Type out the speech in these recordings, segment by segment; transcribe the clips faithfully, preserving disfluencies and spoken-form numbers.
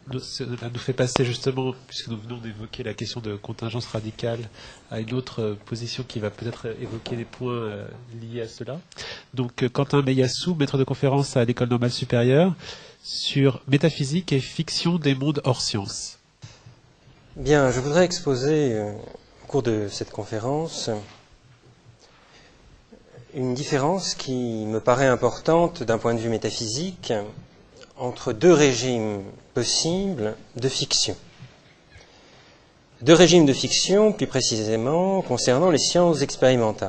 nous, cela nous fait passer justement, puisque nous venons d'évoquer la question de contingence radicale, à une autre euh, position qui va peut-être évoquer les points euh, liés à cela. Donc euh, Quentin Meilhassou, maître de conférence à l'École normale supérieure, sur métaphysique et fiction des mondes hors sciences. Bien, je voudrais exposer euh, au cours de cette conférence une différence qui me paraît importante d'un point de vue métaphysique entre deux régimes possibles de fiction. Deux régimes de fiction, plus précisément, concernant les sciences expérimentales.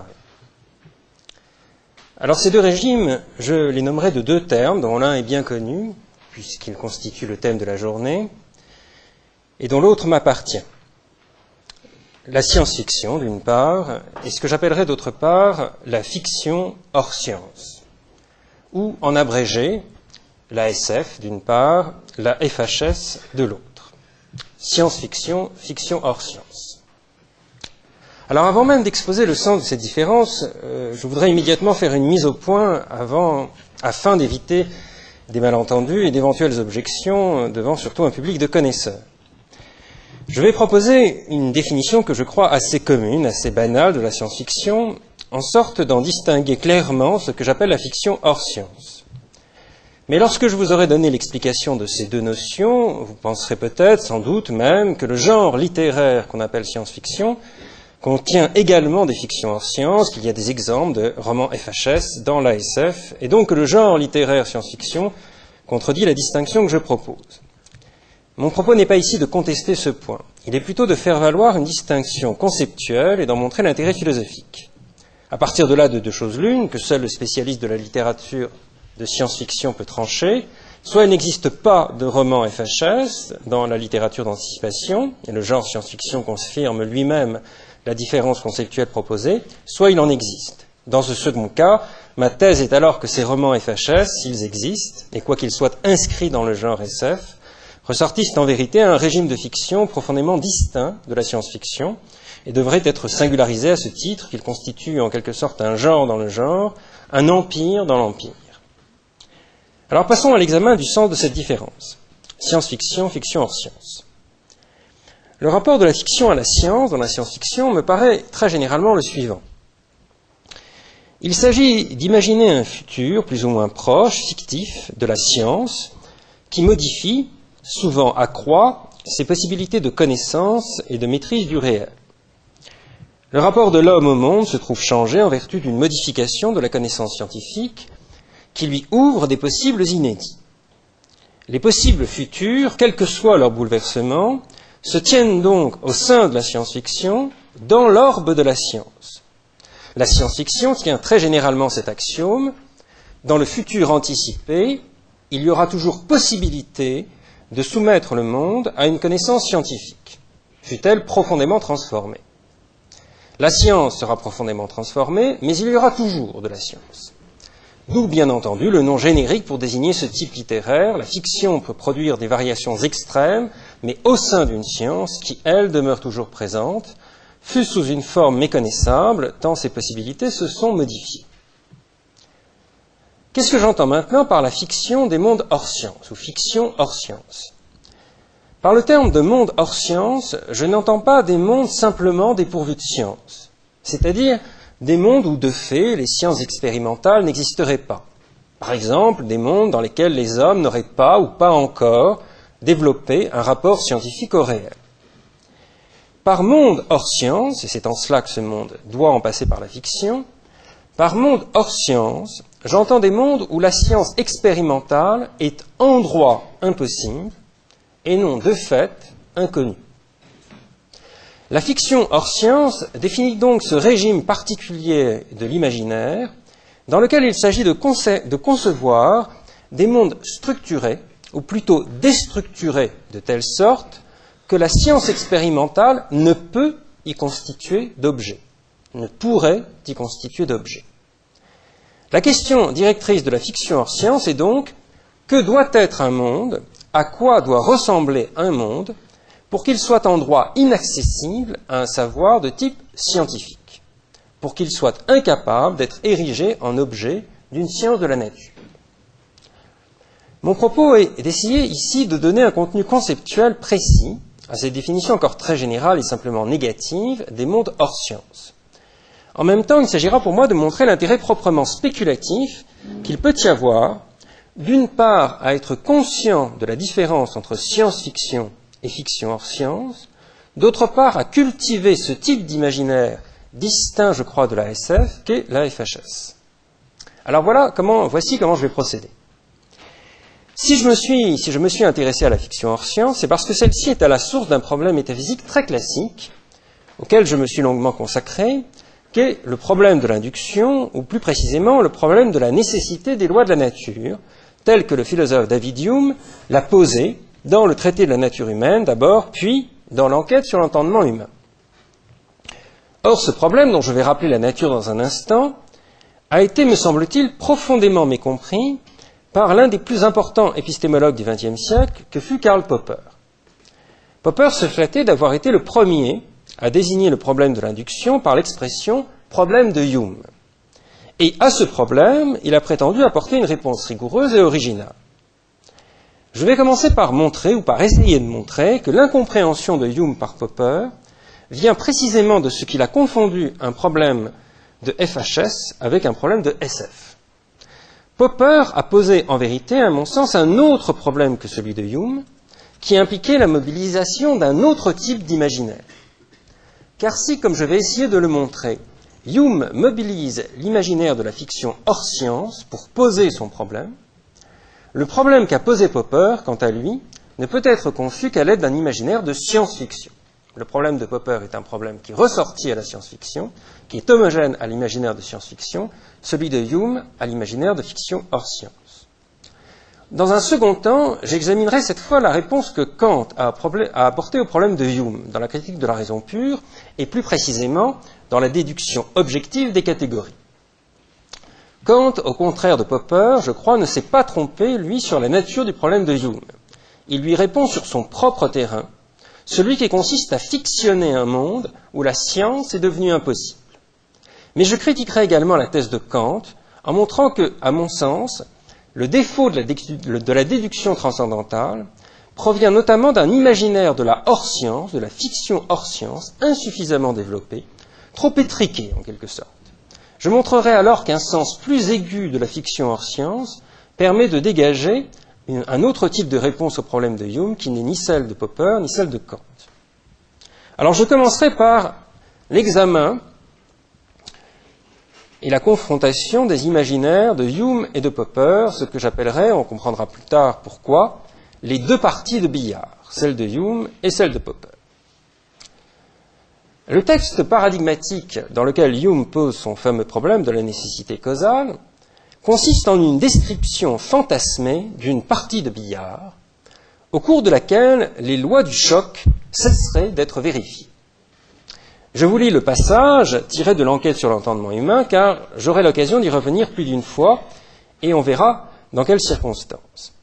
Alors ces deux régimes, je les nommerai de deux termes, dont l'un est bien connu, puisqu'il constitue le thème de la journée, et dont l'autre m'appartient. La science-fiction, d'une part, et ce que j'appellerais d'autre part la fiction hors science, ou en abrégé, la S F d'une part, la F H S de l'autre. Science-fiction, fiction hors science. Alors avant même d'exposer le sens de cette différence, euh, je voudrais immédiatement faire une mise au point avant, afin d'éviter des malentendus et d'éventuelles objections devant surtout un public de connaisseurs. Je vais proposer une définition que je crois assez commune, assez banale de la science-fiction, en sorte d'en distinguer clairement ce que j'appelle la fiction hors science. Mais lorsque je vous aurai donné l'explication de ces deux notions, vous penserez peut-être, sans doute même, que le genre littéraire qu'on appelle science-fiction contient également des fictions hors science, qu'il y a des exemples de romans F H S dans l'A S F, et donc que le genre littéraire science-fiction contredit la distinction que je propose. Mon propos n'est pas ici de contester ce point. Il est plutôt de faire valoir une distinction conceptuelle et d'en montrer l'intérêt philosophique. À partir de là, de deux choses l'une, que seul le spécialiste de la littérature de science-fiction peut trancher, soit il n'existe pas de roman F H S dans la littérature d'anticipation, et le genre science-fiction confirme lui-même la différence conceptuelle proposée, soit il en existe. Dans ce second cas, ma thèse est alors que ces romans F H S, s'ils existent, et quoi qu'ils soient inscrits dans le genre S F, ressortissent en vérité à un régime de fiction profondément distinct de la science-fiction et devraient être singularisés à ce titre qu'ils constituent en quelque sorte un genre dans le genre, un empire dans l'empire. Alors passons à l'examen du sens de cette différence. Science-fiction, fiction hors science. Le rapport de la fiction à la science dans la science-fiction me paraît très généralement le suivant. Il s'agit d'imaginer un futur plus ou moins proche, fictif, de la science, qui modifie, souvent accroît, ses possibilités de connaissance et de maîtrise du réel. Le rapport de l'homme au monde se trouve changé en vertu d'une modification de la connaissance scientifique qui lui ouvre des possibles inédits. Les possibles futurs, quel que soit leur bouleversement, se tiennent donc au sein de la science-fiction dans l'orbe de la science. La science-fiction tient très généralement cet axiome: dans le futur anticipé, il y aura toujours possibilité de soumettre le monde à une connaissance scientifique, fût-elle profondément transformée. La science sera profondément transformée, mais il y aura toujours de la science. D'où, bien entendu, le nom générique pour désigner ce type littéraire. La fiction peut produire des variations extrêmes, mais au sein d'une science qui, elle, demeure toujours présente, fût sous une forme méconnaissable, tant ses possibilités se sont modifiées. Qu'est-ce que j'entends maintenant par la fiction des mondes hors science, ou fiction hors science? Par le terme de monde hors science, je n'entends pas des mondes simplement dépourvus de science, c'est-à-dire des mondes où, de fait, les sciences expérimentales n'existeraient pas. Par exemple, des mondes dans lesquels les hommes n'auraient pas, ou pas encore, développé un rapport scientifique au réel. Par monde hors science, et c'est en cela que ce monde doit en passer par la fiction, par monde hors science, j'entends des mondes où la science expérimentale est en droit impossible et non de fait inconnue. La fiction hors science définit donc ce régime particulier de l'imaginaire dans lequel il s'agit de, conce- de concevoir des mondes structurés, ou plutôt déstructurés de telle sorte que la science expérimentale ne peut y constituer d'objet, ne pourrait y constituer d'objet. La question directrice de la fiction hors science est donc: que doit être un monde, à quoi doit ressembler un monde, pour qu'il soit en droit inaccessible à un savoir de type scientifique, pour qu'il soit incapable d'être érigé en objet d'une science de la nature. Mon propos est d'essayer ici de donner un contenu conceptuel précis à cette définition encore très générale et simplement négative des mondes hors science. En même temps, il s'agira pour moi de montrer l'intérêt proprement spéculatif qu'il peut y avoir, d'une part, à être conscient de la différence entre science-fiction et fiction hors science, d'autre part, à cultiver ce type d'imaginaire distinct, je crois, de la S F, qu'est la F H S. Alors voilà comment, voici comment je vais procéder. Si je me suis, si je me suis intéressé à la fiction hors science, c'est parce que celle-ci est à la source d'un problème métaphysique très classique, auquel je me suis longuement consacré, qu'est le problème de l'induction, ou plus précisément le problème de la nécessité des lois de la nature, tel que le philosophe David Hume l'a posé dans le traité de la nature humaine d'abord, puis dans l'enquête sur l'entendement humain. Or, ce problème, dont je vais rappeler la nature dans un instant, a été, me semble-t-il, profondément mécompris par l'un des plus importants épistémologues du vingtième siècle, que fut Karl Popper. Popper se flattait d'avoir été le premier à désigner le problème de l'induction par l'expression « problème de Hume ». Et à ce problème, il a prétendu apporter une réponse rigoureuse et originale. Je vais commencer par montrer, ou par essayer de montrer, que l'incompréhension de Hume par Popper vient précisément de ce qu'il a confondu un problème de F H S avec un problème de S F. Popper a posé en vérité, à mon sens, un autre problème que celui de Hume, qui impliquait la mobilisation d'un autre type d'imaginaire. Car si, comme je vais essayer de le montrer, Hume mobilise l'imaginaire de la fiction hors science pour poser son problème, le problème qu'a posé Popper, quant à lui, ne peut être conçu qu'à l'aide d'un imaginaire de science-fiction. Le problème de Popper est un problème qui est ressorti à la science-fiction, qui est homogène à l'imaginaire de science-fiction, celui de Hume à l'imaginaire de fiction hors science. Dans un second temps, j'examinerai cette fois la réponse que Kant a, a apportée au problème de Hume dans la critique de la raison pure, et plus précisément dans la déduction objective des catégories. Kant, au contraire de Popper, je crois, ne s'est pas trompé, lui, sur la nature du problème de Hume. Il lui répond sur son propre terrain, celui qui consiste à fictionner un monde où la science est devenue impossible. Mais je critiquerai également la thèse de Kant en montrant que, à mon sens, le défaut de la, de la déduction transcendantale provient notamment d'un imaginaire de la hors-science, de la fiction hors-science, insuffisamment développé, trop étriqué en quelque sorte. Je montrerai alors qu'un sens plus aigu de la fiction hors-science permet de dégager un autre type de réponse au problème de Hume qui n'est ni celle de Popper ni celle de Kant. Alors je commencerai par l'examen et la confrontation des imaginaires de Hume et de Popper, ce que j'appellerai, on comprendra plus tard pourquoi, les deux parties de billard, celle de Hume et celle de Popper. Le texte paradigmatique dans lequel Hume pose son fameux problème de la nécessité causale consiste en une description fantasmée d'une partie de billard, au cours de laquelle les lois du choc cesseraient d'être vérifiées. Je vous lis le passage tiré de l'enquête sur l'entendement humain, car j'aurai l'occasion d'y revenir plus d'une fois, et on verra dans quelles circonstances.